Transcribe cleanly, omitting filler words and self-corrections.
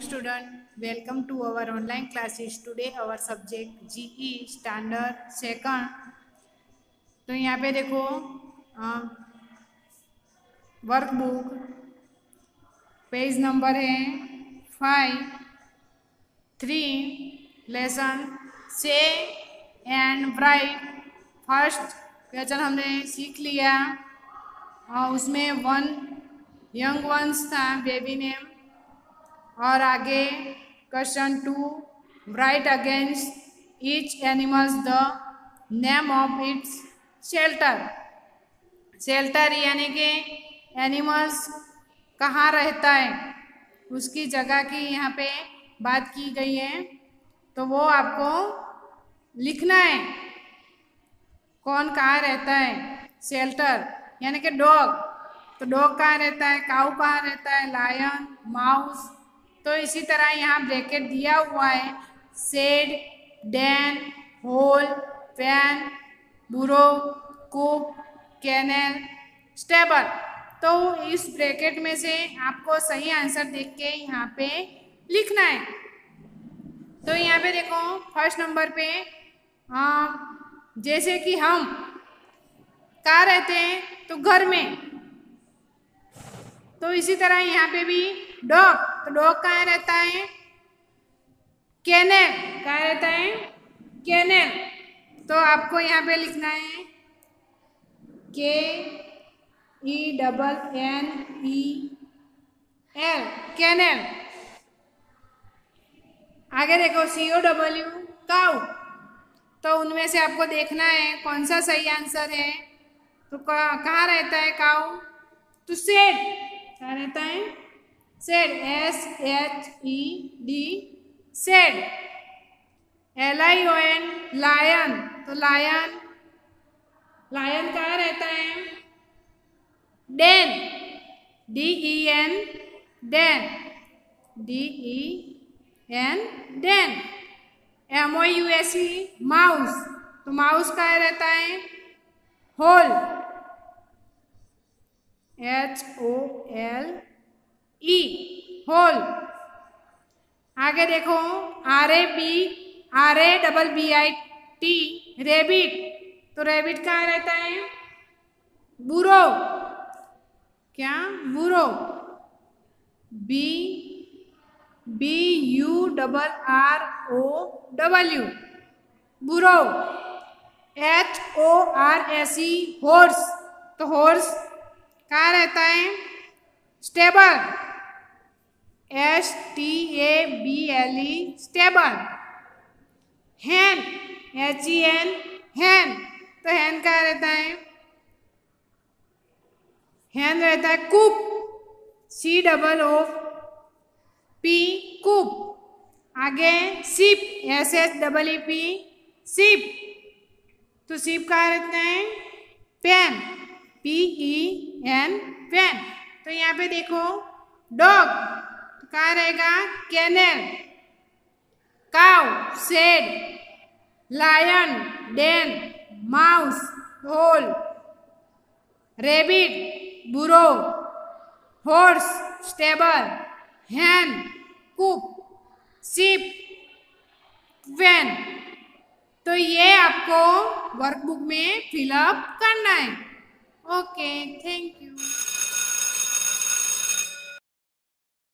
student, welcome to our online classes. Today our subject GE standard second. तो यहाँ पे देखो वर्कबुक पेज नंबर है 5-3 लेसन से एंड ब्राइट। फर्स्ट क्वेश्चन हमने सीख लिया उसमें वन यंग वंस था बेबी नेम, और आगे question 2 write against each animals the name of its shelter. Shelter यानी कि एनिमल्स कहाँ रहता है उसकी जगह की यहाँ पे बात की गई है, तो वो आपको लिखना है कौन कहाँ रहता है। शेल्टर यानी कि डॉग, तो डॉग कहाँ रहता है, काऊ कहाँ रहता है, लायन, माउस। तो इसी तरह यहाँ ब्रैकेट दिया हुआ है शेड, डेन, होल, पेन, बुरो, कूप, कैनल, स्टेबल। तो इस ब्रैकेट में से आपको सही आंसर देख के यहाँ पे लिखना है। तो यहाँ पे देखो फर्स्ट नंबर पे जैसे कि हम कहाँ रहते हैं तो घर में, तो इसी तरह यहाँ पे भी डॉग, तो डॉग कहाँ रहता है, कैनल, कहाँ रहता है, कैनल। तो आपको यहाँ पे लिखना है KENNEL, कैनल। आगे देखो COW, काऊ। तो उनमें से आपको देखना है कौन सा सही आंसर है। तो कहाँ रहता है काऊ, तो शेड, कहाँ रहता है, shed, SHED, shed. LION, lion, तो लायन, लायन कहाँ रहता है, den, DEN, den, DEN, den. MOUSE, mouse, तो माउस कहाँ रहता है, होल, HOLE, होल। आगे देखो RABBIT, रेबिट, तो रेबिट कहाँ रहता है, बुरो, क्या, बुरो, BURROW, बुरो। HORSE, हॉर्स, तो हॉर्स कहाँ रहता है, stable, STABLE, stable. Hen, HEN, hen, तो हैन कहाँ रहता है, हैन रहता है कूप, COOP, कूप। आगे सीप, SHEEP, सीप, तो सीप कहाँ रहता है, पेन, PEN, पेन। तो यहाँ पे देखो डॉग, तो कहाँ रहेगा, kennel. Cow, shed, lion, den, mouse, hole, rabbit, burrow, horse, stable, hen, coop, sheep, pen. तो ये आपको वर्कबुक में फिलअप करना है। Okay, thank you.